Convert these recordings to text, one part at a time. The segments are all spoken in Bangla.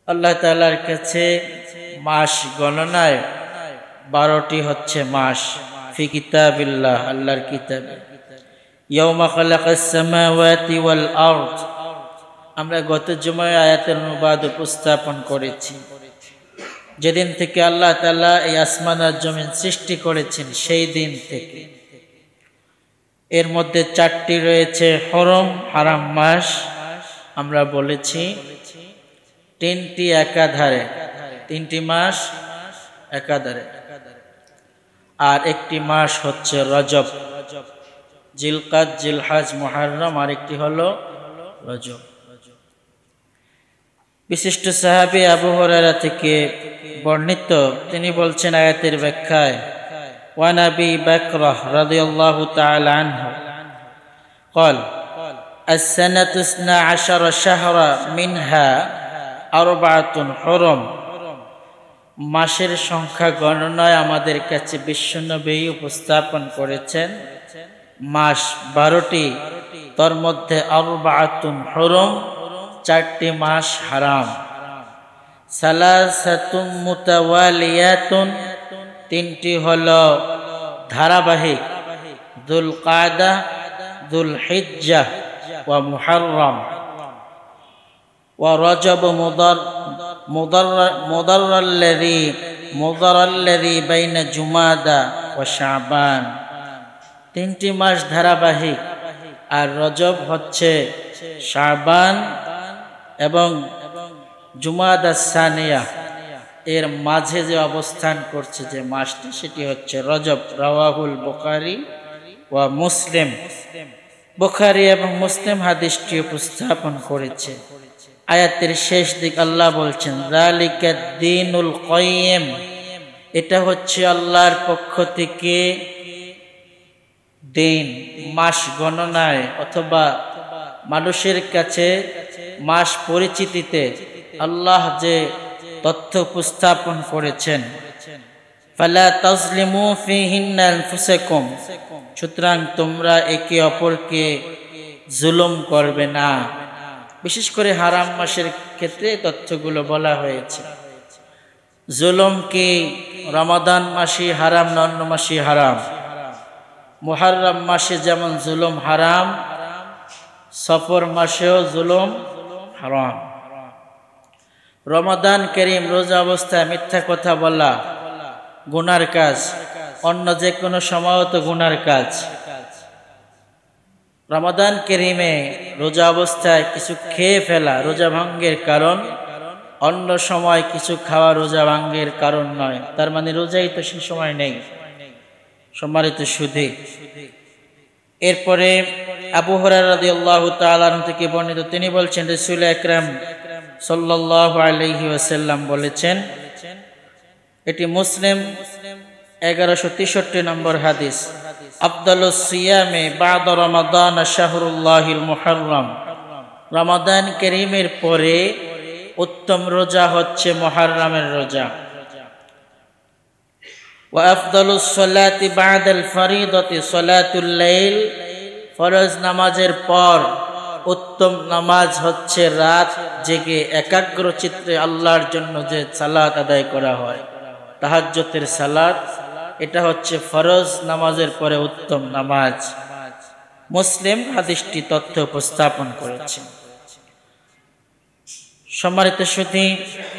আল্লাহ তাআলার কাছে মাস গণনায় 12টি হচ্ছে মাস ফি কিতাবিল্লাহ, আল্লাহর কিতাবে। ইয়াউমা খালাকাস সামাওয়াতি ওয়াল আরদ, আমরা গত জুমায় আয়াতের অনুবাদ উপস্থাপন করেছি। যেদিন থেকে আল্লাহ তাআলা এই আসমান আর জমিন সৃষ্টি করেছেন সেই দিন থেকে এর মধ্যে 4টি রয়েছে হরম হারাম মাস। আমরা বলেছি 3টি একাধারে, 3টি মাস একাধারে, আর একটি মাস হচ্ছে রজব, জিলকাদ, জিলহজ, মুহররম, আর একটি হলো রজব। বিশিষ্ট সাহাবী আবু হুরায়রা থেকে বর্ণিত, তিনি বলছেন আয়াতের ব্যাখ্যায়, ওয়ান আবি বকরহ রাদিয়াল্লাহু তাআলা আনহু قال السنة 12 شهرا منها 4 حرم। মাসের সংখ্যা গণনায় আমাদের কাছে বিশ্বনবী উপস্থাপন করেছেন মাস 12টি, তার মধ্যে 4 হুরুম, 4টি মাস হারাম। সালাসাতুম মুতাওয়ালিয়াতুন, 3টি হলো ধারাবাহিক, যুল কাদা, যুল হিজ্জাহ ওয়া মুহররম, ওয়া রজব মুদাররাল্লাযী বাইনা জুমাদা ওয়া শাবান। 3টি মাস ধারাবাহিক, আর রজব হচ্ছে শাবান এবং জুমাদা সানিয়া এর মাঝে যে অবস্থান করছে যে মাসটি, সেটি হচ্ছে রজব। রাওয়াহুল বুখারী ওয়া মুসলিম, বুখারী এবং মুসলিম হাদিসটি উপস্থাপন করেছে। আয়াতের শেষ দিক আল্লাহ বলছেন যালিকাদ দীনুল কাইয়্যিম, এটা হচ্ছে আল্লাহর পক্ষ থেকে দিন। মাস গণনায় অথবা মানুষের কাছে মাস পরিচিতিতে আল্লাহ যে তথ্য উপস্থাপন করেছেন, ফালা তাজলিমু ফীহিন্না আনফুসাকুম, সুতরাং তোমরা একে অপরকে জুলুম করবে না। বিশেষ করে হারাম মাসের ক্ষেত্রে তথ্যগুলো বলা হয়েছে। জুলুম কি রমাদান মাসে হারাম না অন্য মাসে হারাম? মুহররম মাসে যেমন জুলুম হারাম, সফর মাসেও জুলুম হারাম। রমাদান করিম রোজা অবস্থায় মিথ্যা কথা বলা গুনার কাজ, অন্য যে কোনো সময় তো গুনার কাজ। রমাদান করিমে রোজা অবস্থায় কিছু খেয়ে ফেলা রোজা ভঙ্গের কারণ, অন্য সময় কিছু খাওয়া রোজা ভঙ্গের কারণ নয়। তার মানে রোজাই তো সে সময় নেই। সম্মানিত সুধী, এরপরে আবু হুরায়রা রাদিয়াল্লাহু তাআলা আনহু থেকে বর্ণিত, তিনি বলছেন রাসূল আকরাম সাল্লাল্লাহু আলাইহি ওয়াসাল্লাম বলেছেন, এটি মুসলিম 1163 নম্বর হাদিস, আফদালুস সিয়ামে বা'দা রমাদান শাহরুল্লাহিল মুহররম, রমাদান কারীমের পরে উত্তম রোজা হচ্ছে মুহররমের রোজা। ওয়া আফদালুস সালাতি বা'দাল ফরিদাতি সালাতুল লাইল, ফরজ নামাজের পর উত্তম নামাজ হচ্ছে রাত জেগে একাগ্র চিত্তে আল্লাহর জন্য যে সালাত আদায় করা হয়, তাহাজ্জুদের সালাত, এটা হচ্ছে ফরজ নামাজের পরে উত্তম নামাজ। মুসলিম হাদিসটি তথ্য উপস্থাপন করেছে। সম্মানিত সুধী,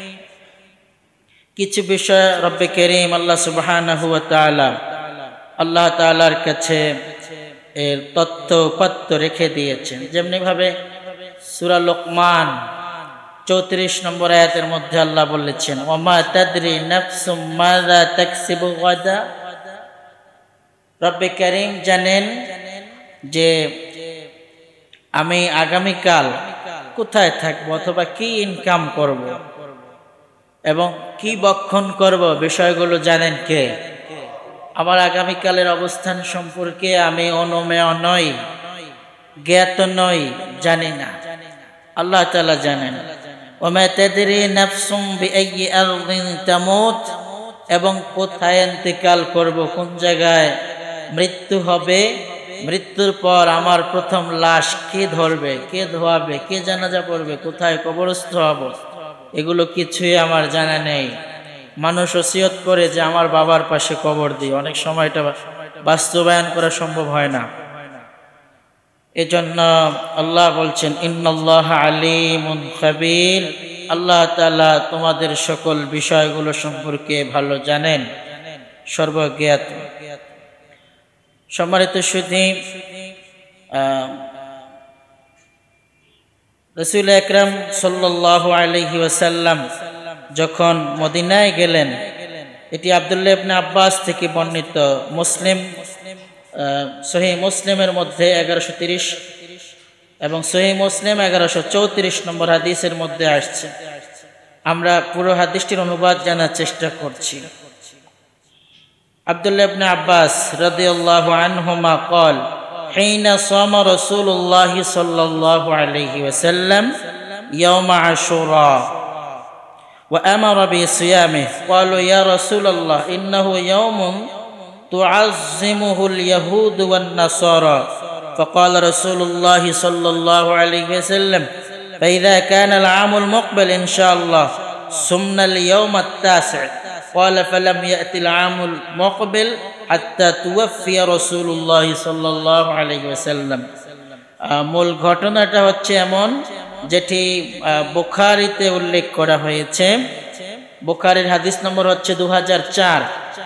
কিছু বিষয় রব্বে কারীম আল্লাহ সুবহানাহু ওয়া তাআলা আল্লাহ তাআলার কাছে এর তথ্য উপাত্ত রেখে দিয়েছেন। যেমনি ভাবে সূরা লোকমান 34 নম্বর আয়াতের মধ্যে আল্লাহ বলেছেন, ওয়ামা তাদরি নাফসুম মাযা তাকসিবু গাদা, রব্বে কারীম জানেন যে আমি আগামীকাল কোথায় থাকবো অথবা কি ইনকাম করব এবং কি বক্ষণ করব, বিষয়গুলো জানেন কে? আমার আগামীকালের অবস্থান সম্পর্কে আমি অনুমেয় নই, জ্ঞাত নই, জানি না, আল্লাহ তাআলা জানেন। ওমা তাদরি নাফসুম বিআইয়ি আরদিন তামুত, এবং কোথায় ইন্তেকাল করব, কোন জায়গায় মৃত্যু হবে, মৃত্যুর পর আমার প্রথম লাশ কে ধরবে, কে ধোয়াবে, কে জানাজা পড়বে, কোথায় কবরস্থ হব, এগুলো কিছুই আমার জানা নেই। মানুষ ওসিয়ত করে যে আমার বাবার পাশে কবর দিই, অনেক সময় এটা বাস্তবায়ন করা সম্ভব হয় না। এজন্য আল্লাহ বলছেন ইন্নাল্লাহা আলিমুন খাবীর, আল্লাহ তাআলা তোমাদের সকল বিষয়গুলো সম্পর্কে ভালো জানেন, সর্বজ্ঞাত। সম্মানিত সুধী, রাসূল আকরাম সাল্লাল্লাহু আলাইহি ওয়াসাল্লাম যখন মদিনায় গেলেন, এটি আব্দুল্লাহ ইবনে আব্বাস থেকে বর্ণিত, সহিহ মুসলিমের মধ্যে 1130 এবং সহিহ মুসলিম 1134 নম্বর হাদিসের মধ্যে আসছে। আমরা পুরো হাদিসটির অনুবাদ জানার চেষ্টা করছি। আব্দুল্লাহ ইবনে আব্বাস রাদিয়াল্লাহু আনহুমা قال حين صام رسول الله صلى الله عليه وسلم يوم عاشوراء وأمر بصيامه قالوا يا رسول الله إنه يوم تعظمه اليهود والنصارى فقال رسول الله صلى الله عليه وسلم فإذا كان العام المقبل إن شاء الله صمنا اليوم التاسع قال فلم يأتي العام المقبل حتى توفي رسول الله صلى الله عليه وسلم। মূল ঘটনাটা হচ্ছে এমন, যেটি বুখারীতে উল্লেখ করা হয়েছে। বুখারীর হাদিস নম্বর হচ্ছে 2004।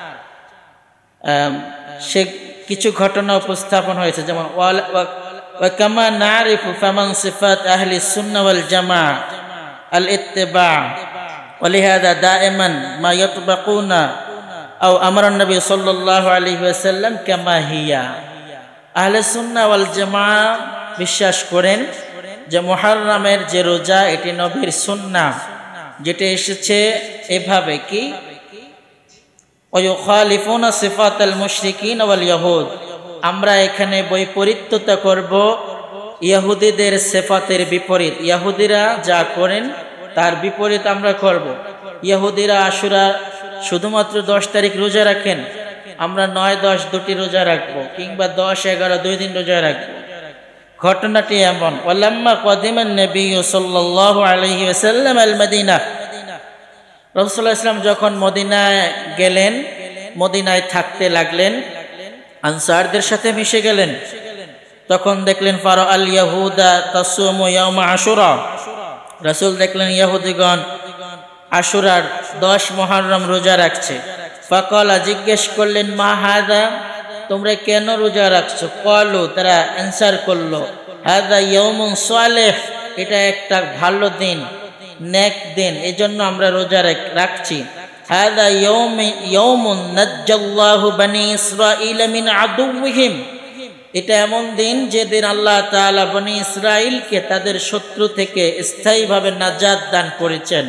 সে কিছু ঘটনা উপস্থাপন হয়েছে, যেমন ওয়া কামা নারিফু ফামান সিফাত আহলি সুন্নাহ ওয়াল জামাআহ আল ইত্তিবা ওয়ালিহাদা দাইমান মা ইয়াতবাকুনা আও আমর নবী সাল্লাল্লাহু আলাইহি ওয়াসাল্লাম কামা হিয়া। আহলে সুন্নাহ ওয়াল জামাআহ বিশ্বাস করেন যে মুহররমের যে রোজা এটি নবীর সুন্নাহ, যেটা এসেছে এভাবে কি ওয়ায়ুখালিফুনা সিফাতাল মুশরিকিন ওয়াল ইয়াহুদ, আমরা এখানে বৈপরীত্যতা করব ইহুদিদের সিফাতের বিপরীত। ইহুদিরা যা করেন তার বিপরীত আমরা করব। ইহুদিরা আশুরা শুধুমাত্র 10 তারিখ রোজা রাখেন, আমরা 9, 10 দুটি রোজা রাখবো, কিংবা 10, 11 2 দিন রোজা রাখবো। ঘটনাটি এমন, ওয়ালাম্মা কদিমান নবী সাল্লাল্লাহু আলাইহি ওয়াসাল্লাম আল মদিনা, রাসূলুল্লাহ সাল্লাল্লাহু আলাইহি ওয়াসাল্লাম যখন মদিনায় গেলেন, মদিনায় থাকতে লাগলেন, আনসারদের সাথে মিশে গেলেন, তখন দেখলেন ফারা আল ইয়াহুদা তাসুমু ইয়াউমা আশুরা, রাসূল দেখলেন ইহুদিগণ আশুরার 10 মুহররম রোজা রাখছে। ফাকালা, জিজ্ঞেস করলেন মা হাদা, তোমরা কেন রোজা রাখছো? ক্বালু, তারা অ্যানসার করলো হাদা ইয়াউমুন সালিহ, এটা একটা ভালো দিন, নেক দিন, এজন্য আমরা রোজা রাখছি। হাদা ইয়াউমুন নাজ্জাল্লাহু বনি ইসরাঈল মিন আদুওয়িহিম, এটা এমন দিন যেদিন আল্লাহ তাআলা বনি ইসরাঈলকে তাদের শত্রু থেকে স্থায়ীভাবে নাজাত দান করেছেন।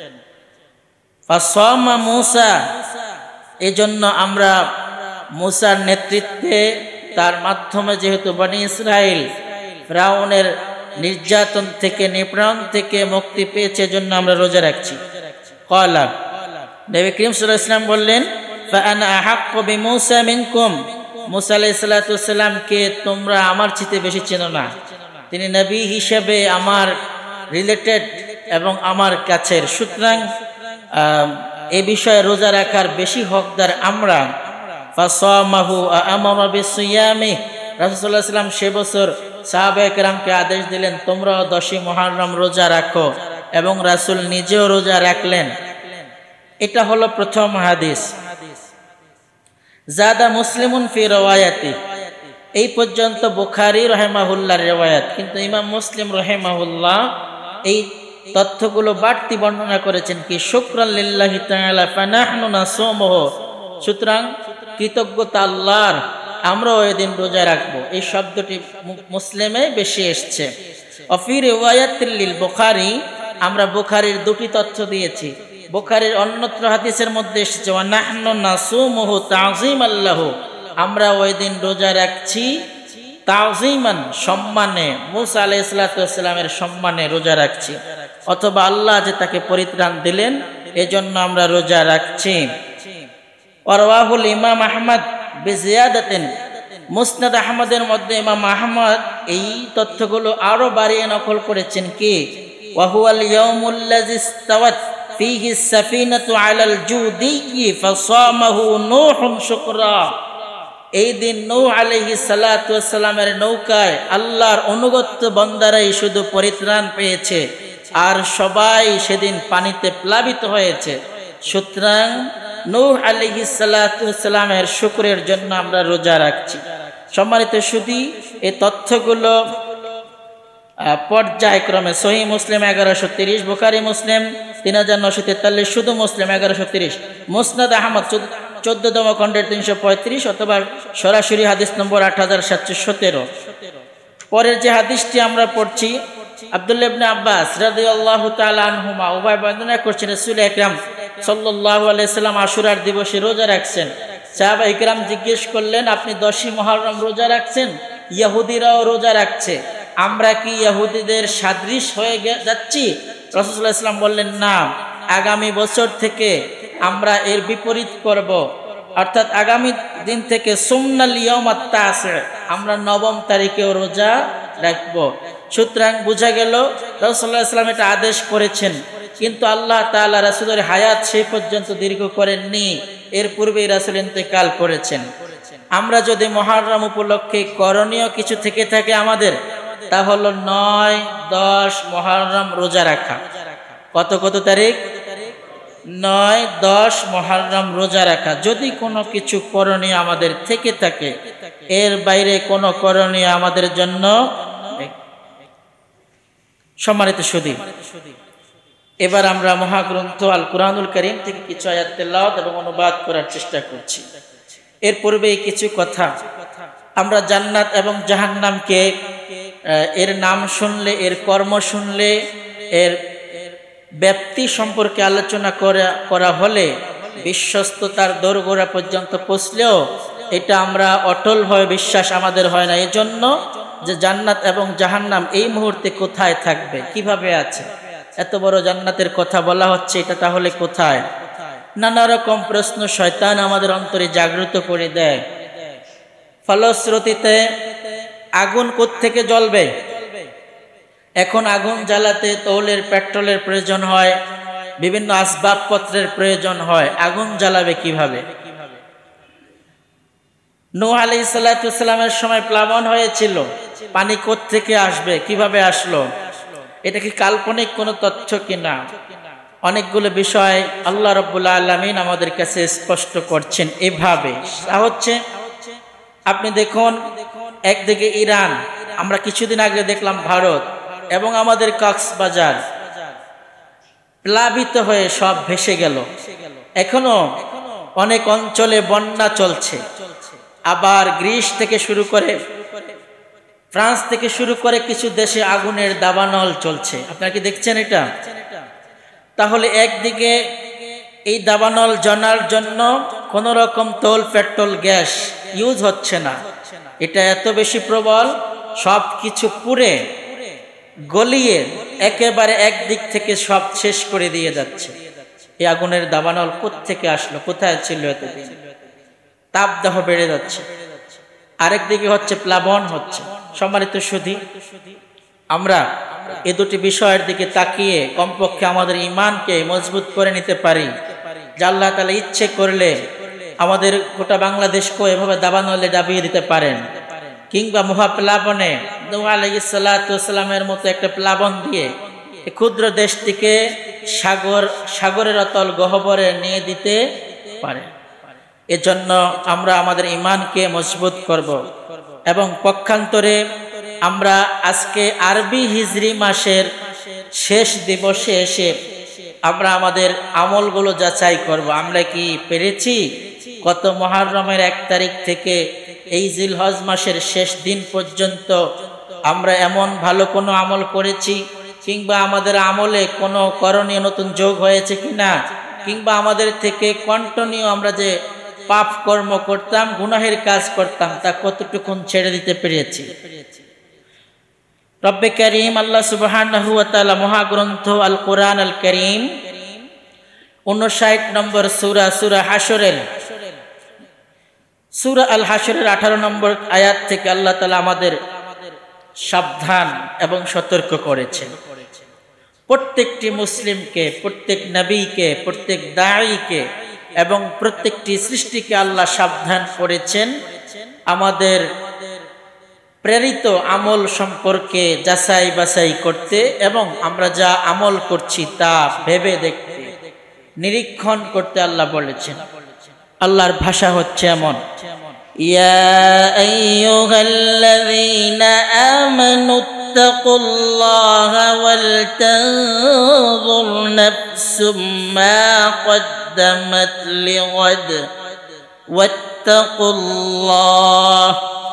ফাসামা মূসা, এজন্য আমরা মূসার নেতৃত্বে, তার মাধ্যমে যেহেতু বনি ইসরাঈল ফিরআউনের নির্যাতন থেকে, নিপীড়ন থেকে মুক্তি পেয়েছে, এজন্য আমরা রোজা রাখছি। ক্বালা, নবী করিম সাল্লাল্লাহু আলাইহি ওয়াসাল্লাম বললেন ফাআনা আহাক্কু বিমূসা মিনকুম, মূসা আলাইহিস সালাতু ওয়াসসালামকে তোমরা আমার চেয়ে বেশি চেনো না, তিনি নবী হিসেবে আমার রিলেটেড এবং আমার কাছের, সুতরাং এই বিষয়ে রোজা রাখার বেশি হকদার আমরা। ফাসামাহু আমারা বিসিয়ামি, রাসূল সাল্লাল্লাহু আলাইহি ওয়াসাল্লাম সে বছর সাহাবায়ে কেরামকে আদেশ দিলেন তোমরাও 10 মুহররম রোজা রাখো, এবং রাসূল নিজেও রোজা রাখলেন। এটা হলো প্রথম হাদিস। জাদা মুসলিমুন ফি রাওয়ায়াতি, এই পর্যন্ত বুখারী রাহিমাহুল্লাহর রিওয়ায়াত, কিন্তু ইমাম মুসলিম রাহিমাহুল্লাহ এই তথ্যগুলো বাড়তি বর্ণনা করেছেন কি শুকরান লিল্লাহি তাআলা ফানাহনু নাসুমুহু, সুতরাং কৃতজ্ঞতা আল্লাহর, আমরাও এদিন রোজা রাখবো, এই শব্দটি মুসলিমে বেশি এসছে। অফি রিওয়ায়াতিল লিল বুখারী, আমরা বুখারীর দুটি তথ্য দিয়েছি। বুখারীর অন্যত্র হাদিসের মধ্যে এসেছে ওয়া নাহনু নাসুমুহু তা'যীমান লাহু, আমরা ওই দিন রোজা রাখছি তা'যীমান, সম্মানে, মূসা আলাইহিস সালাতু ওয়াসসালামের সম্মানে রোজা রাখছি, অথবা আল্লাহ যে তাকে পরিত্রাণ দিলেন এজন্য আমরা রোজা রাখছি। ওয়ারাহুল ইমাম আহমদ বিজিয়াদাতিন, মুসনাদ আহমদের মধ্যে ইমাম আহমদ এই তথ্যগুলো আরো বাড়িয়ে নকল করেছেন কি ওয়া হুয়াল ইয়াউমুল্লাযী ইসতাওয়াত ফীহি সাফিনাতু আলাল জুদিয়্যি ফাসামাহু নূহুন শুকরা। এই দিন নূহ আলাইহিস সালাতু ওয়াস সালামের নৌকায় আল্লাহর অনুগত বান্দারাই শুধু পরিত্রাণ পেয়েছে, আর সবাই সেদিন পানিতে প্লাবিত হয়েছে। সুতরাং নূহ আলাইহিস সালাতু ওয়াস সালামের শুকরের জন্য আমরা রোজা রাখছি। সম্মানিত সুধী, এই তথ্যগুলো পর্যায়ক্রমে সহিহ মুসলিম 1130, বুখারী মুসলিম 3943, শুধু মুসলিম 1130, মুসনাদ আহমদ 14তম খণ্ডের 335, অথবা সরাসরি হাদিস নম্বর 8717। পরের যে হাদিসটি আমরা পড়ছি, আব্দুল্লাহ ইবনে আব্বাস রাদিয়াল্লাহু তাআলা আনহুমা উভয় বর্ণনা করছেন রাসূল আকরাম সাল্লাল্লাহু আলাইহি সাল্লাম আশুরার দিবসে রোজা রাখছেন। সাহাবা ইকরাম জিজ্ঞেস করলেন, আপনি 10ই মুহররম রোজা রাখছেন, ইহুদিরাও রোজা রাখছে, আমরা কি ইহুদিদের সাদৃশ হয়ে যাচ্ছি? রাসূল সাল্লাল্লাহু আলাইহি ওয়াসাল্লাম বললেন, না, আগামী বছর থেকে আমরা এর বিপরীত করব, অর্থাৎ আগামী দিন থেকে সুমনাল ইয়াউমাত তাসি, আমরা 9 তারিখেও রোজা রাখব। সুতরাং বোঝা গেল রাসূল সাল্লাল্লাহু আলাইহি ওয়াসাল্লাম এটা আদেশ করেছেন, কিন্তু আল্লাহ তাআলা রাসূলের হায়াত সেই পর্যন্ত দীর্ঘ করেননি, এর পূর্বেই রাসূল ইন্তেকাল করেছেন। আমরা যদি মুহররম উপলক্ষে করণীয় কিছু থেকে থাকে আমাদের, তা হলো 9-10 মুহররম রোজা রাখা। কত তারিখ? 9-10 মুহররম রোজা রাখা। যদি কোনো কিছু করণীয় আমাদের থেকে থাকে, এর বাইরে কোনো করণীয় আমাদের জন্য। সম্মানিত সুধী, এবার আমরা মহাগ্রন্থ আল কুরআনুল কারীম থেকে কিছু আয়াত তেলাওয়াত এবং অনুবাদ করার চেষ্টা করছি। এর পূর্বে কিছু কথা, আমরা জান্নাত এবং জাহান্নামকে এর নাম শুনলে, এর কর্ম শুনলে, এর ব্যাপ্তি সম্পর্কে আলোচনা করা হলে, বিশ্বস্ততার দোরগোড়া পর্যন্ত পৌঁছলেও এটা আমরা অটলভাবে বিশ্বাস আমাদের হয় না। এজন্য যে জান্নাত এবং জাহান্নাম এই মুহূর্তে কোথায় থাকবে, কিভাবে আছে, এত বড় জান্নাতের কথা বলা হচ্ছে, এটা তাহলে কোথায়? নানা রকম প্রশ্ন শয়তান আমাদের অন্তরে জাগ্রত করে দেয়। ফলশ্রুতিতে আগুন কোত্থেকে জ্বলবে? এখন আগুন জ্বালাতে তৈলের, পেট্রোলের প্রয়োজন হয়, বিভিন্ন আসবাবপত্রের প্রয়োজন হয়। আগুন জ্বালাবে কিভাবে? নূহ আলাইহিস সালাতু ওয়াস সালামের সময় প্লাবন হয়েছিল, পানি কোত্থেকে আসবে, কিভাবে আসলো? এটা কি কাল্পনিক কোনো তথ্য কিনা? অনেকগুলো বিষয় আল্লাহ রাব্বুল আলামিন আমাদের কাছে স্পষ্ট করছেন এভাবে। তা হচ্ছে, আপনি দেখুন, একদিকে ইরান, আমরা কিছুদিন আগে দেখলাম ভারত, এবং আমাদের কক্সবাজার প্লাবিত হয়ে সব ভেসে গেল। এখনো অনেক অঞ্চলে বন্যা চলছে। আবার গ্রিস থেকে শুরু করে, ফ্রান্স থেকে শুরু করে কিছু দেশে আগুনের দাবানল চলছে। আপনারা কি দেখছেন এটা? তাহলে একদিকে এই দাবানল জানার জন্য কোন রকম তৈল, পেট্রোল, গ্যাস ইউজ হচ্ছে না, এটা এত বেশি প্রবল, সব কিছু পুড়ে গলিয়ে একেবারে একদিক থেকে সব শেষ করে দিয়ে যাচ্ছে। এই আগুনের দাবানল কোত্থেকে আসলো, কোথায় ছিল এতদিন? তাপদাহ বেড়ে যাচ্ছে। আরেকদিকে হচ্ছে প্লাবন হচ্ছে। সম্মানিত সুধী, আমরা এই দুটি বিষয়ের দিকে তাকিয়ে কমপক্ষে আমাদের ঈমানকে মজবুত করে নিতে পারি, যে আল্লাহ তাআলা ইচ্ছে করলে আমাদের গোটা বাংলাদেশকে এভাবে দাবানলে ডাবিয়ে দিতে পারেন, কিংবা মহাপ্লাবনে নূহ আলাইহিস সালাতু ওয়াস সালামের মতো একটা প্লাবন দিয়ে এই ক্ষুদ্র দেশটিকে সাগরের অতল গহ্বরে নিয়ে দিতে পারে। এজন্য আমরা আমাদের ঈমানকে মজবুত করব, এবং পক্ষান্তরে আমরা আজকে আরবি হিজরি মাসের শেষ দিবসে এসে আমরা আমাদের আমলগুলো যাচাই করব। আমরা কি পেরেছি গত মুহররমের 1 তারিখ থেকে এই জিলহজ মাসের শেষ দিন পর্যন্ত আমরা এমন ভালো কোনো আমল করেছি, কিংবা আমাদের আমলে কোনো করণীয় নতুন যোগ হয়েছে কিনা, কিংবা আমাদের থেকে কন্টিনিউ আমরা যে পাপ কর্ম করতাম, গুনাহের কাজ করতাম, তা কতটুকুন ছেড়ে দিতে পেরেছি। রব্বে কারীম আল্লাহ সুবহানাহু ওয়া তাআলা মহাগ্রন্থ আল কোরআন আল কারীম 59 নম্বর সূরা, সূরা হাশরের, সূরা আল হাশরের 18 নম্বর আয়াত থেকে আল্লাহ তাআলা আমাদের সাবধান এবং সতর্ক করেছেন। প্রত্যেকটি মুসলিমকে, প্রত্যেক নবীকে, প্রত্যেক দাঈকে এবং প্রত্যেকটি সৃষ্টিকে আল্লাহ সাবধান করেছেন আমাদের প্রেরিত আমল সম্পর্কে যাচাই বাছাই করতে এবং আমরা যা আমল করছি তা ভেবে দেখতে, নিরীক্ষণ করতে আল্লাহ বলেছেন। আল্লাহর ভাষা হচ্ছে এমন, ইয়া আইয়ুহাল্লাযীনা আমানুত্তাকুল্লাহা ওয়াল তানজুর নাফসুম মা কদ্দামাত লিগাদ ওয়াত্তাকুল্লাহ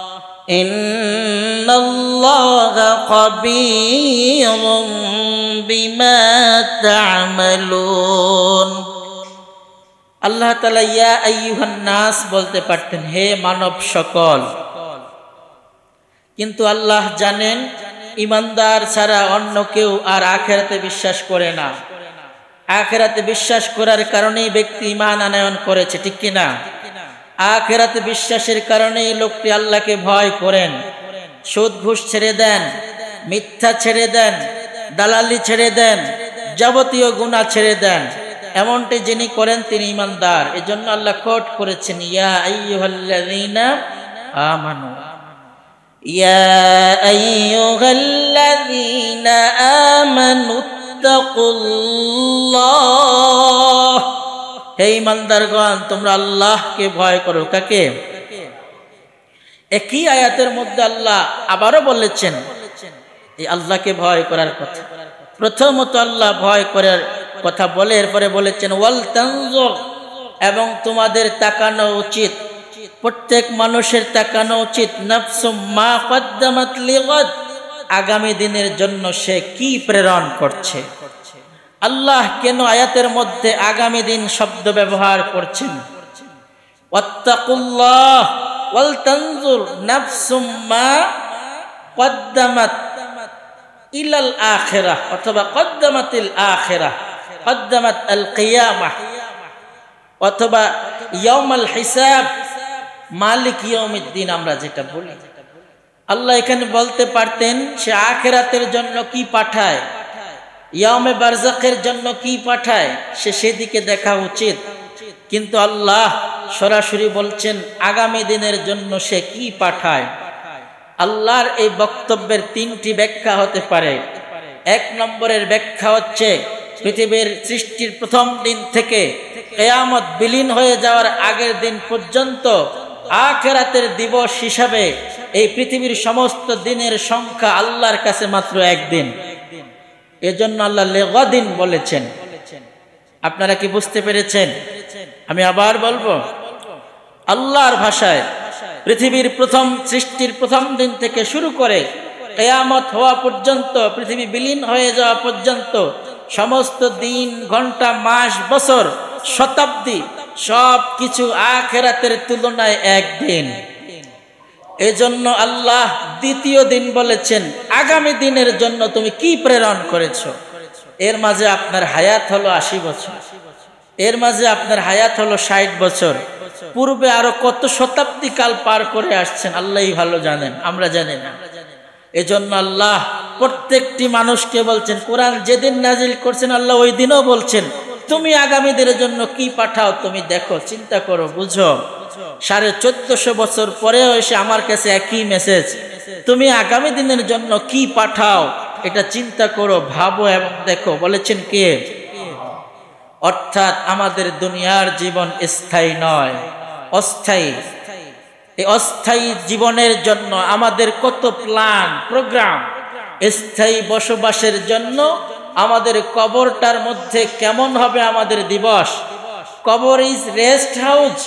ইন্নাল্লাহা খাবীরুম বিমা তা'মালুন। আল্লাহ তাআলা ইয়া আইয়ুহান নাস বলতে পারতেন, হে মানব সকল, কিন্তু আল্লাহ জানেন ঈমানদার ছাড়া অন্য কেউ আর আখিরাতে বিশ্বাস করে না। আখিরাতে বিশ্বাস করার কারণেই ব্যক্তি ঈমান আনয়ন করেছে, ঠিক কি না? আখিরাতে বিশ্বাসের কারণেই লোকটি আল্লাহকে ভয় করেন, সুদ ঘুষ ছেড়ে দেন, মিথ্যা ছেড়ে দেন, দালালি ছেড়ে দেন, যাবতীয় গুনাহ ছেড়ে দেন। এমনটি যিনি করেন তিনি ঈমানদার। এজন্য আল্লাহ কোট করেছেন, ইয়া আইয়ুহাল্লাযীনা আমানু, ইয়া আইয়ুহাল্লাযীনা আমানুত্তাকুল্লাহ, হে ঈমানদারগণ তোমরা আল্লাহকে ভয় করো। কাকে? একই আয়াতের মধ্যে আল্লাহ আবারও বলেছেন এই আল্লাহকে ভয় করার কথা। প্রথমত আল্লাহ ভয় করার কথা বলে এরপরে বলেছেন ওয়াল তানজুর, এবং তোমাদের তাকানো উচিত, প্রত্যেক মানুষের তাকানো উচিত, নাফসুম মা কদ্দামাত লিগাদ, আগামী দিনের জন্য সে কি প্রেরণ করছে। আল্লাহ কেন আয়াতের মধ্যে আগামী দিন শব্দ ব্যবহার করছেন? ওয়াত্তাকুল্লাহ ওয়াল তানজুর নাফসুম মা কদ্দামাত ইলাল আখিরাহ, অথবা কদ্দামাতিল আখিরাহ, কদ্দামাত আল কিয়ামাহ, অথবা ইয়াউমাল হিসাব, মালিক ইয়াউমিদ্দিন আমরা যেটা বলি। আল্লাহ এখানে বলতে পারতেন সে আখিরাতের জন্য কি পাঠায়, ইয়াউমে বারজাকের জন্য কি পাঠায়, সে সেদিকে দেখা উচিত। কিন্তু আল্লাহ সরাসরি বলছেন আগামী দিনের জন্য সে কি পাঠায়। আল্লাহর এই বক্তব্যের তিনটি ব্যাখ্যা হতে পারে। এক নম্বরের ব্যাখ্যা হচ্ছে পৃথিবীর সৃষ্টির প্রথম দিন থেকে কিয়ামত বিলীন হয়ে যাওয়ার আগের দিন পর্যন্ত আখিরাতের দিবস হিসাবে এই পৃথিবীর সমস্ত দিনের সংখ্যা আল্লাহর কাছে মাত্র একদিন। এজন্য আল্লাহ লিগাদিন বলেছেন। আপনারা কি বুঝতে পেরেছেন? আমি আবার বলবো, আল্লাহর ভাষায় পৃথিবীর প্রথম সৃষ্টির প্রথম দিন থেকে শুরু করে কিয়ামত হওয়া পর্যন্ত, পৃথিবী বিলীন হয়ে যাওয়া পর্যন্ত সমস্ত দিন, ঘন্টা, মাস, বছর, শতাব্দী সব কিছু আখিরাতের তুলনায় একদিন। এজন্য আল্লাহ দ্বিতীয় দিন বলেছেন আগামী দিনের জন্য তুমি কি প্রেরণ করেছো। এর মাঝে আপনার হায়াত হলো 80 বছর, এর মাঝে আপনার হায়াত হলো 60 বছর। পূর্বে আরো কত শতাব্দী কাল পার করে আসছেন আল্লাহই ভালো জানেন, আমরা জানি না। এজন্য আল্লাহ প্রত্যেকটি মানুষকে বলছেন, কোরআন যেদিন নাজিল করছেন আল্লাহ ওই দিনও বলছেন তুমি আগামী দিনের জন্য কি পাঠাও, তুমি দেখো, চিন্তা করো, বুঝো। 1450 বছর পরেও এসে আমার কাছে একই মেসেজ, তুমি আগামী দিনের জন্য কি পাঠাও, এটা চিন্তা করো, ভাবো এবং দেখো। বলেছেন কে? অর্থাৎ আমাদের দুনিয়ার জীবন স্থায়ী নয়, অস্থায়ী। এই অস্থায়ী জীবনের জন্য আমাদের কত প্ল্যান, প্রোগ্রাম। স্থায়ী বসবাসের জন্য আমাদের কবরটার মধ্যে কেমন হবে আমাদের দিবস। কবর ইজ রেস্ট হাউস।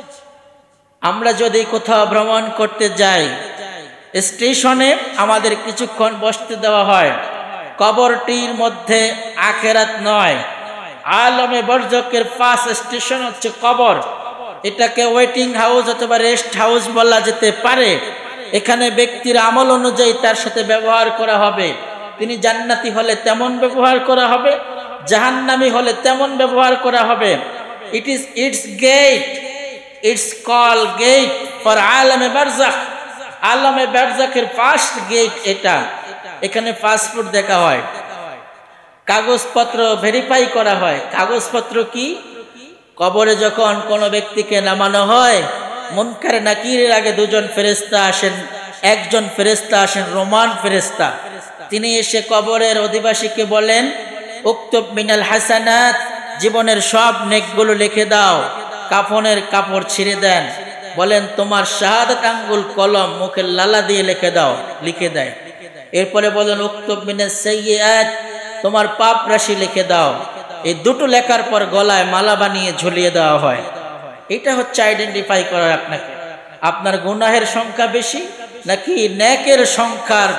আমরা যদি কোথাও ভ্রমণ করতে যাই, স্টেশনে আমাদের কিছুক্ষণ বসতে দেওয়া হয়। কবরটির মধ্যে আখিরাত নয়, আলমে বরজকের ফার্স্ট স্টেশন হচ্ছে কবর। এটাকে ওয়েটিং হাউস অথবা রেস্ট হাউস বলা যেতে পারে। এখানে ব্যক্তির আমল অনুযায়ী তার সাথে ব্যবহার করা হবে। তিনি জান্নাতি হলে তেমন ব্যবহার করা হবে, জাহান্নামী হলে তেমন ব্যবহার করা হবে। It is it's gate, it's call gate for আলমে বারজাক। আলমে বারজাকের ফার্স্ট গেট এটা। এখানে ফাস্ট ফুড দেখা হয়, কাগজপত্র ভেরিফাই করা হয়। কাগজপত্র কি? কবরে যখন কোনো ব্যক্তিকে নামানো হয়, মুনকার নাকিরের আগে দুজন ফেরেশতা আসেন। একজন ফেরেশতা আসেন রোমান ফেরেশতা, তিনি এসে কবরের অধিবাসীকে বলেন, উক্তুব মিনাল হাসানাত, জীবনের সব নেকগুলো লিখে দাও। কাফনের কাপড় ছিঁড়ে দেন, বলেন তোমার শাহাদাত আঙ্গুল কলম মুখের লালা দিয়ে লিখে দাও, লিখে দেয়। এরপরে বলেন উক্তুব মিনাস সাইয়্যাত, তোমার পাপ রাশি লিখে দাও। এই দুটো লেখার পর গলায় মালা বানিয়ে ঝুলিয়ে দেওয়া হয়। এটা হচ্ছে আইডেন্টিফাই করা আপনাকে, আপনার গুনাহের সংখ্যা বেশি নাকি নেকের সংখ্যার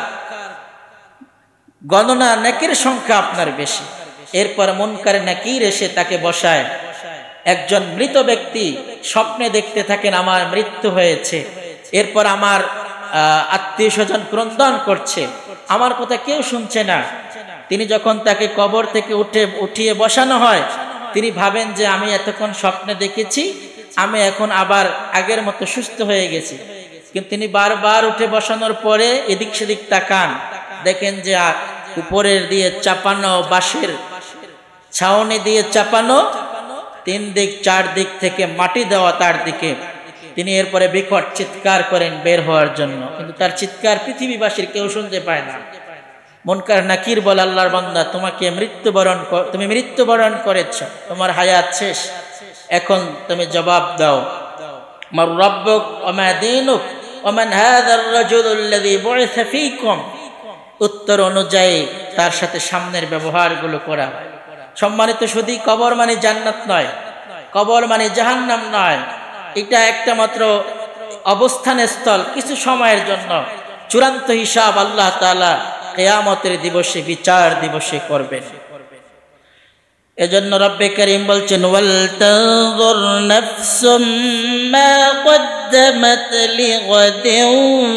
গণনা, নেকের সংখ্যা আপনার বেশি। এরপর মুনকার নাকির এসে তাকে বসায়। একজন মৃত ব্যক্তি স্বপ্নে দেখতে থাকেন আমার মৃত্যু হয়েছে, এরপর আমার আত্মীয় স্বজন ক্রন্দন করছে, আমার কথা কেউ শুনছে না। তিনি যখন তাকে কবর থেকে উঠিয়ে বসানো হয়, তিনি ভাবেন যে আমি এতক্ষণ স্বপ্নে দেখেছি, আমি এখন আবার আগের মতো সুস্থ হয়ে গেছি। কিন্তু তিনি বারবার উঠে বসানোর পরে এদিক সেদিক তাকান, দেখেন যে উপরের দিয়ে চাপানো বাঁশের ছাউনি দিয়ে চাপানো, তিন দিক চার দিক থেকে মাটি দেওয়া তার দিকে। তিনি এরপরে বিকট চিৎকার করেন বের হওয়ার জন্য, কিন্তু তার চিৎকার পৃথিবীবাসীর কেউ শুনতে পায় না। মুনকার নাকির বলে, আল্লাহর বান্দা, তুমি মৃত্যুবরণ করেছ, তোমার হায়াত শেষ, এখন তুমি জবাব দাও, মার রাব্বুক ওয়া মা দীনুক ওয়া মান হাযার রাজুলুল্লাযী বুইসা ফীকুম। উত্তর অনুযায়ী তার সাথে সামনের ব্যবহারগুলো করা হয়। সম্মানিত শুধু কবর মানে জান্নাত নয়, কবর মানে জাহান্নাম নয়, এটা একটা মাত্র অবস্থানের স্থল, কিছু সময়ের জন্য। চূড়ান্ত হিসাব আল্লাহ তাআলা কিয়ামতের দিবসে, বিচার দিবসে করবেন। এজন্য রব্বে করিম বলছেন, ওয়াল তানজুর নাফসুম মা কদ্দামাত লিগাদিন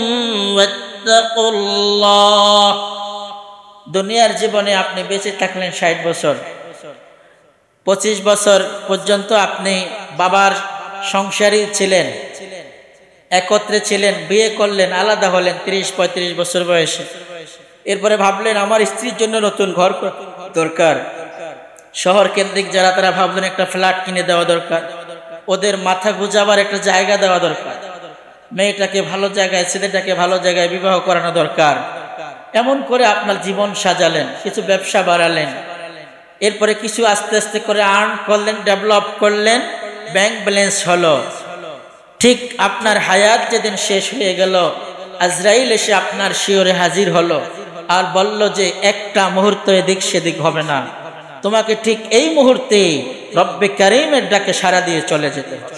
ওয়াত্তাকুল্লাহ। দুনিয়ার জীবনে আপনি বেঁচে থাকলেন 60 বছর, 25 বছর পর্যন্ত আপনি বাবার সংসারী ছিলেন, একত্রে ছিলেন, বিয়ে করলেন, আলাদা হলেন 30-35 বছর বয়সে। এরপরে ভাবলেন আমার স্ত্রীর জন্য নতুন ঘর দরকার। শহর কেন্দ্রিক যারা, তারা ভাবলেন একটা ফ্ল্যাট কিনে দেওয়া দরকার, ওদের মাথা গুজাবার একটা জায়গা দেওয়া দরকার, মেয়েটাকে ভালো জায়গায়, ছেলেটাকে ভালো জায়গায় বিবাহ করানো দরকার। এমন করে আপনার জীবন সাজালেন, কিছু ব্যবসা বাড়ালেন, এরপরে কিছু আস্তে আস্তে করে আর্ন করলেন, ডেভেলপ করলেন, ব্যাংক ব্যালেন্স হলো। ঠিক আপনার হায়াত যেদিন শেষ হয়ে গেল, আজরাইল এসে আপনার শিয়রে হাজির হলো আর বলল যে একটা মুহূর্ত এদিক সেদিক হবে না, তোমাকে ঠিক এই মুহূর্তে রব্বে কারীমের ডাকে সাড়া দিয়ে চলে যেতে হবে।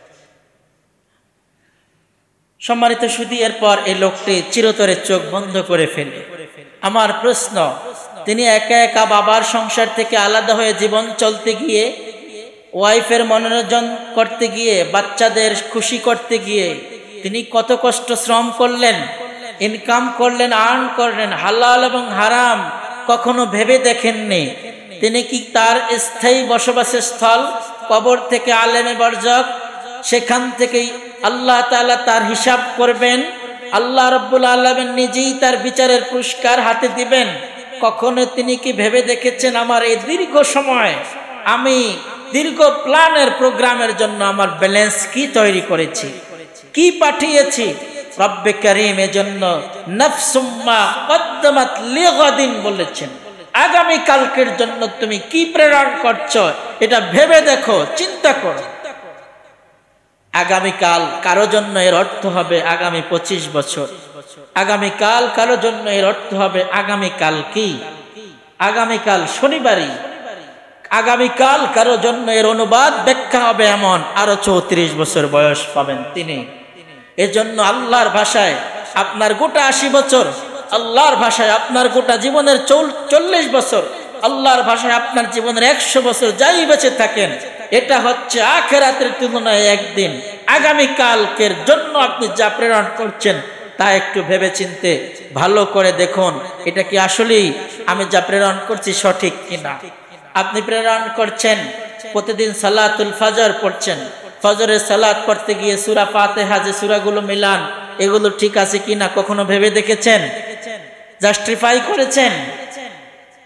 সম্মানিত সুধী, এরপর এই লোকটি চিরতরে চোখ বন্ধ করে ফেলে। আমার প্রশ্ন, তিনি একা একা বাবার সংসার থেকে আলাদা হয়ে জীবন চলতে গিয়ে, ওয়াইফের মনোরঞ্জন করতে গিয়ে, বাচ্চাদের খুশি করতে গিয়ে তিনি কত কষ্ট শ্রম করলেন, ইনকাম করলেন, আর্ন করলেন, হালাল এবং হারাম কখনো ভেবে দেখেননি। তিনি কি তার স্থায়ী বসবাসের স্থল কবর থেকে আলেমে বরজক, সেখান থেকেই আল্লাহ তাআলা তার হিসাব করবেন, আল্লাহ রাব্বুল আলামিন নিজেই তার বিচারের পুরস্কার হাতে দিবেন? কখনো তিনি কি ভেবে দেখেছেন আমার এই দীর্ঘ সময় আমি দীর্ঘ প্ল্যানের প্রোগ্রামের জন্য আমার ব্যালেন্স কি তৈরি করেছি, কি পাঠিয়েছি? রব্বে কারীম এজন্য নাফসুম্মা কদ্দামাত লিগাদিন বলেছেন, আগামী কালকের জন্য তুমি কি প্রেরণ করছো এটা ভেবে দেখো, চিন্তা করো। আগামীকাল কারো জন্য এর অর্থ হবে আগামী 25 বছর, আগামীকাল কারো জন্য এর অর্থ হবে আগামীকাল কি, আগামীকাল শনিবারই, আগামীকাল কারো জন্য এর অনুবাদ ব্যাখ্যা হবে এমন আরো 34 বছর বয়স পাবেন তিনি। এজন্য আল্লাহর ভাষায় আপনার গোটা 80 বছর, আল্লাহর ভাষায় আপনার গোটা জীবনের 40 বছর, আল্লাহর ভাষায় আপনার জীবনের 100 বছর যাই বেঁচে থাকেন, এটা হচ্ছে আখিরাতের তুলনায় একদিন। আগামীকালকের জন্য আপনি যা প্রেরণ করছেন তা একটু ভেবে চিনতে ভালো করে দেখুন, এটা কি আসলেই আমি যা প্রেরণ করছি সঠিক কিনা। আপনি প্রেরণ করছেন প্রতিদিন সালাতুল ফজর পড়ছেন, ফজরের সালাত পড়তে গিয়ে সূরা ফাতিহা যে সূরাগুলো মিলান, এগুলো ঠিক আছে কিনা কখনো ভেবে দেখেছেন? জাস্টিফাই করেছেন?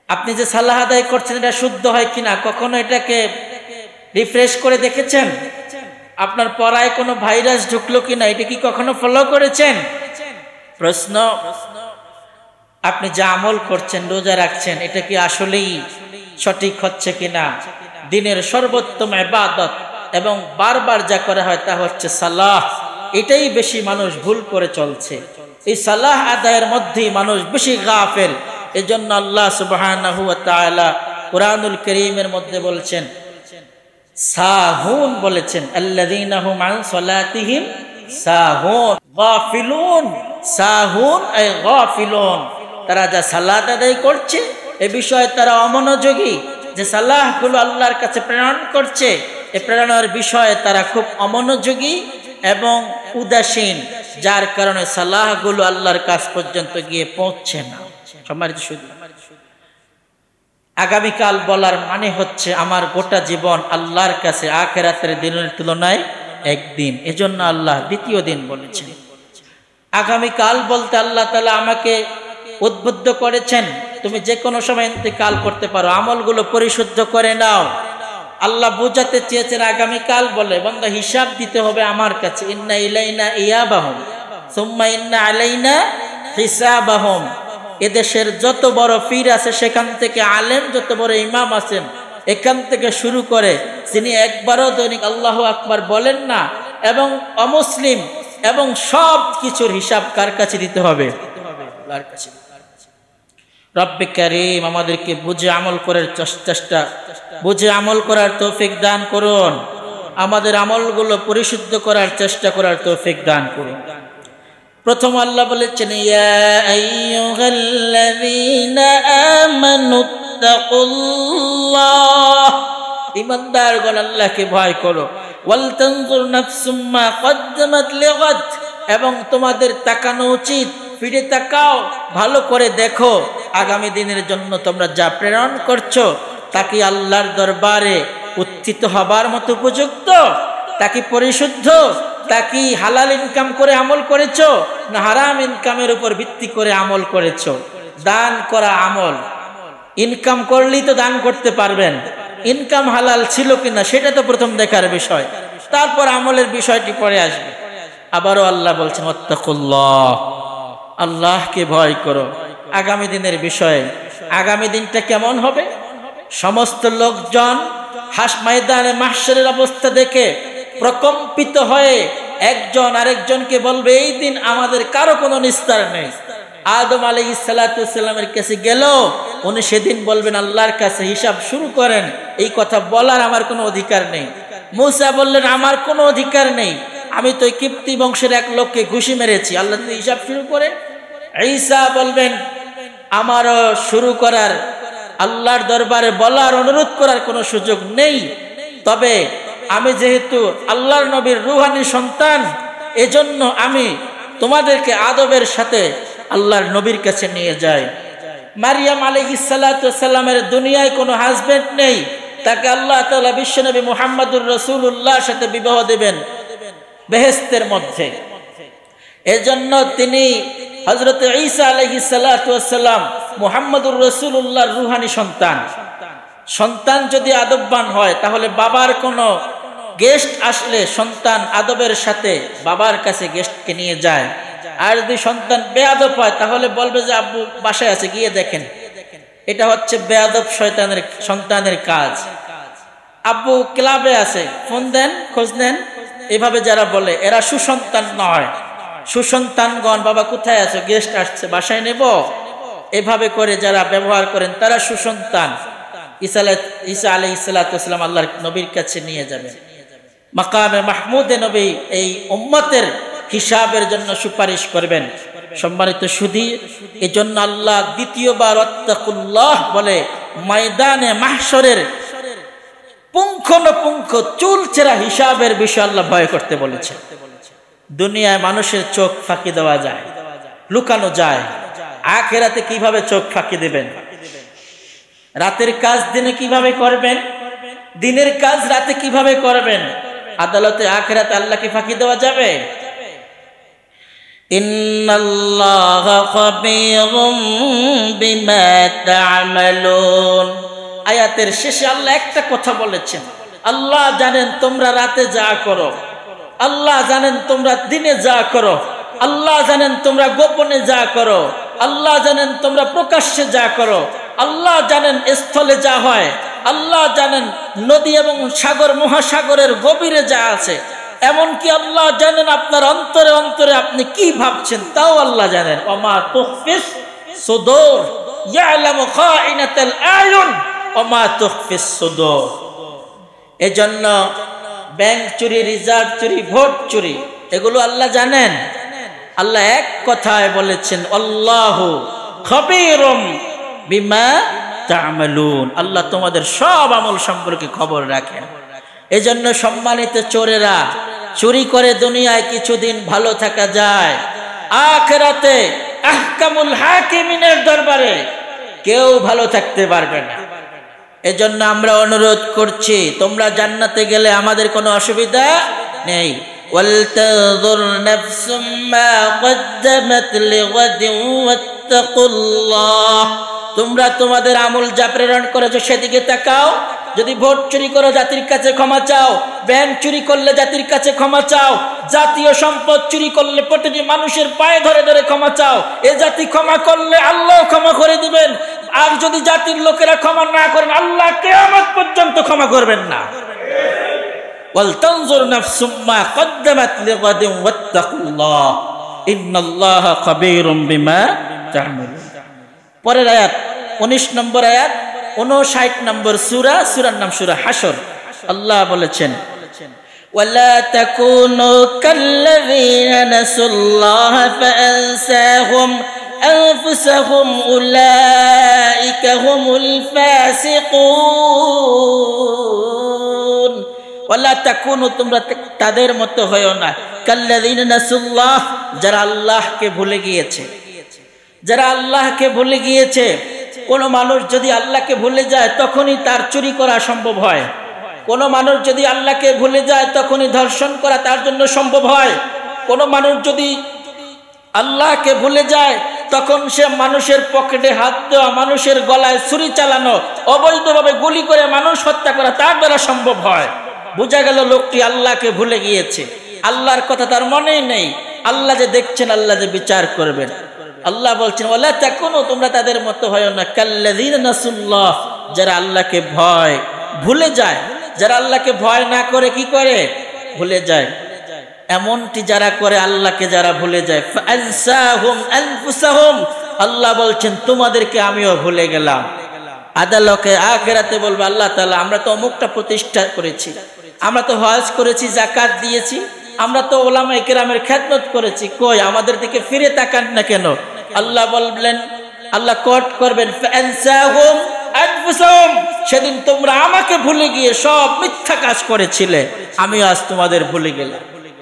আপনি যে সালাহ আদায় করছেন এটা শুদ্ধ হয় কিনা কখনো এটাকে রিফ্রেশ করে দেখেছেন? আপনার পড়ায় কোনো ভাইরাস ঢুকলো কিনা এটা কি কখনো ফলো করেছেন? প্রশ্ন, আপনি যা আমল করছেন, রোজা রাখছেন, এটা কি আসলেই সঠিক হচ্ছে কিনা? দিনের সর্বোত্তম ইবাদত এবং বারবার যা করা হয় তা হচ্ছে সালাহ। এটাই বেশি মানুষ ভুল করে চলছে। এই সালাহ আদায়ের মধ্যেই মানুষ বেশি গাফেল। এজন্য আল্লাহ সুবহানাহু ওয়া তাআলা কুরআনুল কারীমের মধ্যে বলছেন, সাহুন বলেছেন, আল্লাযীনা হুম আন সালাতিহিম সাহুন গাফিলুন। সাহুন আই গাফিলুন, তারা যা সালাত আদায় করছে এ বিষয়ে তারা অমনোযোগী। যে সালাহগুলো আল্লাহর কাছে প্রেরণ করছে এ প্রেরণের বিষয়ে তারা খুব অমনোযোগী এবং উদাসীন, যার কারণে সালাহগুলো আল্লাহর কাছ পর্যন্ত গিয়ে পৌঁছছে না। সম্মানিত শুধু আগামীকাল বলার মানে হচ্ছে আমার গোটা জীবন আল্লাহর কাছে আখিরাতের দিনের তুলনায় একদিন। এজন্য আল্লাহ দ্বিতীয় দিন বলেছেন। আগামীকাল বলতে আল্লাহ তাআলা আমাকে উদ্বুদ্ধ করেছেন, তুমি যে কোনো সময় ইন্তেকাল করতে পারো, আমলগুলো পরিশুদ্ধ করে নাও। আল্লাহ বোঝাতে চেয়েছেন আগামীকাল বলে বান্দা হিসাব দিতে হবে আমার কাছে। ইন্না ইলাইনা ইয়াবাহুম সুম্মা ইন্না আলাইনা হিসাবাহুম। এদেশের যত বড় পীর আছে, সেখান থেকে আলেম, যত বড় ইমাম আছেন, এখান থেকে শুরু করে যিনি একবারও দৈনিক আল্লাহু আকবার বলেন না, এবং অমুসলিম, এবং সব কিছুর হিসাব কার কাছে দিতে হবে? আল্লাহর কাছে। রব্বে কারীম আমাদেরকে বুঝে আমল করার চেষ্টা, বুঝে আমল করার তৌফিক দান করুন। আমাদের আমলগুলো পরিশুদ্ধ করার চেষ্টা করার তৌফিক দান করুন। প্রথম আল্লাহ বলেছেন, ইয়া আইয়ুহাল্লাযীনা আমানুত্তাকুল্লাহ, ঈমানদারগণ আল্লাহকে ভয় করো। ওয়াল তানজুর নাফসুম মা কদ্দামাত লিগাদ, এবং তোমাদের তাকানো উচিত, ফিরে তাকাও, ভালো করে দেখো আগামী দিনের জন্য তোমরা যা প্রেরণ করছো তা কি আল্লাহর দরবারে উত্থিত হবার মতো উপযুক্ত? তা কি পরিশুদ্ধ? তা কি হালাল ইনকাম করে আমল করেছো, না হারাম ইনকামের উপর ভিত্তি করে আমল করেছো? দান করা আমল, ইনকাম করলেই তো দান করতে পারবেন, ইনকাম হালাল ছিল কিনা সেটা তো প্রথম দেখার বিষয়, তারপর আমলের বিষয়টি পরে আসবে। আবারও আল্লাহ বলছেন, ওয়াত্তাকুল্লাহ, আল্লাহকে ভয় করো। আগামী দিনের বিষয়ে, আগামী দিনটা কেমন হবে? সমস্ত লোকজন ময়দানে মাহশরের অবস্থা দেখে প্রকম্পিত হয়ে একজন আরেকজনকে বলবে, এই দিন আমাদের কারো কোনো নিস্তার নেই। আদম আলাইহিস সালাতু ওয়াস সালামের কাছে গেল, উনি সেদিন বলবেন আল্লাহর কাছে হিসাব শুরু করেন, এই কথা বলার আমার কোনো অধিকার নেই। মূসা বললেন, আমার কোনো অধিকার নেই, আমি তো কিপ্তি বংশের এক লোককে ঘুষি মেরেছি, আল্লাহ যদি হিসাব শুরু করে। ঈসা বলবেন, আমারও শুরু করার, আল্লাহর দরবারে বলার, অনুরোধ করার কোনো সুযোগ নেই, তবে আমি যেহেতু আল্লাহর নবীর রুহানি সন্তান, এজন্য আমি তোমাদেরকে আদবের সাথে আল্লাহর নবীর কাছে নিয়ে যাই। মারিয়াম আলাইহিস সালাতু ওয়াস সালামের দুনিয়ায় কোনো হাজবেন্ড নেই, তাকে আল্লাহ তাআলা বিশ্বনবী মুহাম্মদুর রাসূলুল্লাহর সাথে বিবাহ দেবেন বেহেশতের মধ্যে। এজন্য তিনি হযরত ঈসা আলাইহিস সালাতু ওয়াস সালাম মুহাম্মদুর রাসূলুল্লাহর রুহানি সন্তান। সন্তান যদি আদববান হয় তাহলে বাবার কোনো গেস্ট আসলে সন্তান আদবের সাথে বাবার কাছে গেস্টকে নিয়ে যায়। আর যদি সন্তান বেয়াদব হয় তাহলে বলবে যে আব্বু বাসায় আছে, গিয়ে দেখেন। এটা হচ্ছে বেয়াদব শয়তানের সন্তানের কাজ। আব্বু ক্লাবে আছে, ফোন দেন, খোঁজ নেন, এভাবে যারা বলে এরা সুসন্তান নয়। সুসন্তানগণ, বাবা কোথায় আছো, গেস্ট আসছে, বাসায় নেব, এভাবে করে যারা ব্যবহার করেন তারা সুসন্তান। ঈসা আলাইহিস সালাতু ওয়াস সালাম আল্লাহর নবীর কাছে নিয়ে যাবেন। মাকামে মাহমুদে নবী এই উম্মতের হিসাবের জন্য সুপারিশ করবেন। সম্মানিত সুধী, এজন্য আল্লাহ দ্বিতীয়বার ওয়াত্তাকুল্লাহ বলে ময়দানে মাহশরের পুঙ্খানুপুঙ্খ চুলচেরা হিসাবের বিষয় আল্লাহ ভয় করতে বলেছে। দুনিয়ায় মানুষের চোখ ফাঁকি দেওয়া যায়, লুকানো যায়, আখিরাতে কিভাবে চোখ ফাঁকি দেবেন? রাতের কাজ দিনে কিভাবে করবেন? দিনের কাজ রাতে কিভাবে করবেন? আদালতে আখিরাতে আল্লাহকে ফাঁকি দেওয়া যাবে? ইন্নাল্লাহা খাবীরুম বিমা তা'মালুন। আয়াতের শেষে আল্লাহ একটা কথা বলেছেন, আল্লাহ জানেন তোমরা রাতে যা করো, আল্লাহ জানেন তোমরা দিনে যা করো, আল্লাহ জানেন তোমরা গোপনে যা করো, আল্লাহ জানেন তোমরা প্রকাশ্যে যা করো, আল্লাহ জানেন স্থলে যা হয়, আল্লাহ জানেন নদী এবং সাগর মহাসাগরের গভীরে যা আছে, এমনকি আল্লাহ জানেন আপনার অন্তরে অন্তরে আপনি কি ভাবছেন তাও আল্লাহ জানেন। ওমা তুখফিস সুদূর ইয়ালামু খাইনাতাল আয়ুন ওমা তুখফিস সুদূর। এজন্য ব্যাংক চুরি, রিজার্ভ চুরি, ভোট চুরি এগুলো আল্লাহ জানেন। আল্লাহ এক কথায় বলেছেন আল্লাহু খাবীরুম বিমা তা'মালুন, আল্লাহ তোমাদের সব আমল সম্পর্কে খবর রাখেন। এজন্য সম্মানিত চোরেরা চুরি করে দুনিয়ায় কিছুদিন ভালো থাকা যায়, আখিরাতে আহকামুল হাকিমিনের দরবারে কেউ ভালো থাকতে পারবে না। এজন্য আমরা অনুরোধ করছি তোমরা জান্নাতে গেলে আমাদের কোনো অসুবিধা নেই। ওয়ালতাযুর নাফসুম মা কদ্দামাত লিগাদিন ওয়াত্তাকুল্লাহ, তোমরা তোমাদের আমল যা প্রেরণ করেছো সেদিকে তাকাও। যদি ভোট চুরি করো জাতির কাছে ক্ষমা চাও, ব্যাংক চুরি করলে জাতির কাছে ক্ষমা চাও, জাতীয় সম্পদ চুরি করলে প্রতিটি মানুষের পায়ে ধরে ধরে ক্ষমা চাও। এ জাতি ক্ষমা করলে আল্লাহ ক্ষমা করে দিবেন, আর যদি জাতির লোকেরা ক্ষমা না করেন আল্লাহ কিয়ামত পর্যন্ত ক্ষমা করবেন না। ওয়ালতানজুর নাফসুম মা কদ্দামাত লিগাদিন ওয়াত্তাকুল্লাহ ইন্নাল্লাহা খাবীরুম বিমা তা'মালুন। পরের আয়াত 19 নম্বর আয়াত 59 নম্বর সূরা, সূরার নাম সূরা হাশর। আল্লাহ বলেছেন ওয়ালা তাকুনু কাল্লাযীনা নাসুল্লাহা ফাআনসাহুম আনফুসাহুম উলাইকা হুমুল ফাসিকুন। ওয়ালা তাকুনু, তোমরা তাদের মতো হয়ো না, কাল্লাযীনা নাসুল্লাহ, যারা আল্লাহকে ভুলে গিয়েছে, যারা আল্লাহকে ভুলে গিয়েছে। কোন মানুষ যদি আল্লাহকে ভুলে যায় তখনই তার চুরি করা সম্ভব হয়। কোন মানুষ যদি আল্লাহকে ভুলে যায় তখনই ধর্ষণ করা তার জন্য সম্ভব হয়। কোন মানুষ যদি আল্লাহকে ভুলে যায় তখন সে মানুষের পকেটে হাত দেওয়া, মানুষের গলায় ছুরি চালানো, অবৈধভাবে গুলি করে মানুষ হত্যা করা তার দ্বারা সম্ভব হয়। বোঝা গেল লোকটি আল্লাহকে ভুলে গিয়েছে, আল্লাহর কথা তার মনেই নেই। আল্লাহ যে দেখছেন, আল্লাহ যে বিচার করবেন। আল্লাহ বলছেন ওয়ালা তাকুনু, তোমরা তাদের মতো হয় না, কাল্লাযীনা নাসুল্লাহ, যারা আল্লাহকে ভুলে যায়। যারা আল্লাহকে ভয় না করে কি করে? ভুলে যায়। এমনটি যারা করে আল্লাহকে যারা ভুলে যায়, ফাআনসাহুম আনফুসাহুম, আল্লাহ বলছেন তোমাদেরকে আমিও ভুলে গেলাম। আদালতে আখিরাতে বলবে আল্লাহ তাআলা আমরা তো অমুকটা প্রতিষ্ঠা করেছি, আমরা তো হজ করেছি, যাকাত দিয়েছি, আমরা তো উলামায়ে কেরামের খেদমত করেছি, কই আমাদের দিকে ফিরে তাকান না কেন? আল্লাহ বললেন, আল্লাহ কোট করবেন ফাআনসাহুম আনফুসাহুম, সেদিন তোমরা আমাকে ভুলে গিয়ে সব মিথ্যা কাজ করেছিলে, আমিও আজ তোমাদের ভুলে গেলাম।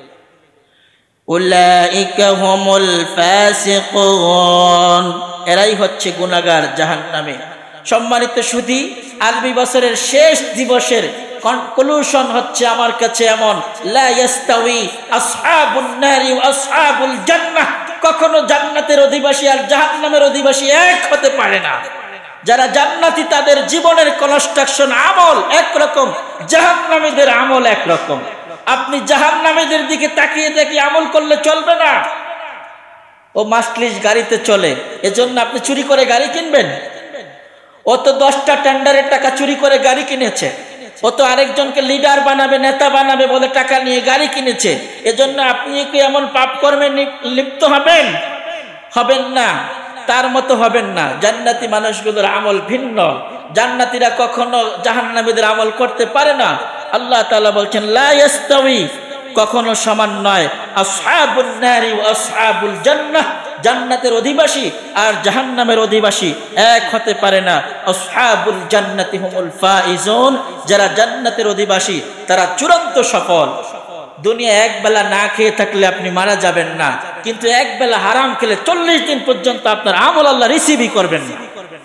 উলাইকা হুমুল ফাসিকুন, এরাই হচ্ছে গুনাহগার জাহান্নামে। সম্মানিত সুধী, আরবি বছরের শেষ দিবসের কনক্লুশন হচ্ছে আমার কাছে এমন, লা ইয়াস্তাউই আসহাবুন নারি ওয়া আসহাবুল জান্নাহ, কখনো জান্নাতের অধিবাসী আর জাহান্নামের অধিবাসী এক হতে পারে না। যারা জান্নাতি তাদের জীবনের কনস্ট্রাকশন আমল একরকম, জাহান্নামীদের আমল একরকম। আপনি জাহান্নামীদের দিকে তাকিয়ে দেখি আমল করলে চলবে না। ও মাসলিশ গাড়িতে চলে, এজন্য আপনি চুরি করে গাড়ি কিনবেন? ও তো 10টা টেন্ডারের টাকা চুরি করে গাড়ি কিনেছে। ও তো আরেকজনকে লিডার বানাবে, নেতা বানাবে বলে টাকা নিয়ে গাড়ি কিনেছে। এজন্য আপনি কি এমন পাপ কর্মে লিপ্ত হবেন? হবেন না, তার মতো হবেন না। জান্নাতি মানুষগুলোর আমল ভিন্ন। জান্নাতীরা কখনো জাহান্নামীদের আমল করতে পারে না। আল্লাহ তাআলা বলছেন লা ইয়াস্তাউই, কখনো সমান নয়, আসহাবুন নারি ওয়া আসহাবুল জান্নাহ, জান্নাতের অধিবাসী আর জাহান্নামের অধিবাসী এক হতে পারে না। আসহাবুল জান্নাতি হুমুল ফাইজুন, যারা জান্নাতের অধিবাসী তারা চূড়ান্ত সফল। দুনিয়া এক বেলা না খেয়ে থাকলে আপনি মারা যাবেন না, কিন্তু এক বেলা হারাম খেলে 40 দিন পর্যন্ত আপনার আমল আল্লাহ রিসিভই করবেন না।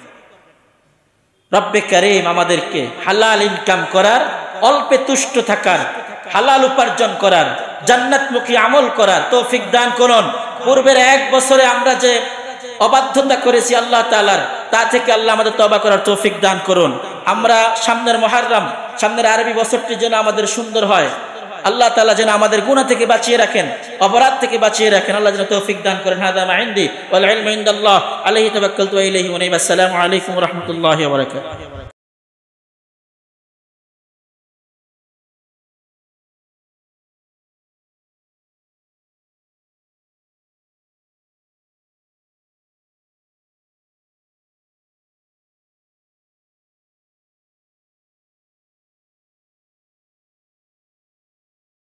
রব্বে কারীম আমাদেরকে হালাল ইনকাম করার, অল্পে তুষ্ট থাকার, হালাল উপার্জন করার, জান্নাতমুখী আমল করার তৌফিক দান করুন। পূর্বের 1 বছরে আমরা যে অবাধ্যতা করেছি আল্লাহ তাআলার, তা থেকে আল্লাহ আমাদের তওবা করার তৌফিক দান করুন। আমরা সামনের মুহররম, সামনের আরবি বছরটি যেন আমাদের সুন্দর হয়, আল্লাহ তাআলা যেন আমাদের গুনাহ থেকে বাঁচিয়ে রাখেন, অপরাধ থেকে বাঁচিয়ে রাখেন, আল্লাহ যেন তৌফিক দান করেন। হাদা মা ইনদি ওয়াল ইলমু ইনদাল্লাহ আলাইহি তাওয়াক্কালতু ওয়া ইলাইহি উনাইব। আসসালামু আলাইকুম ওয়া রাহমাতুল্লাহি ওয়া বারাকাতুহু।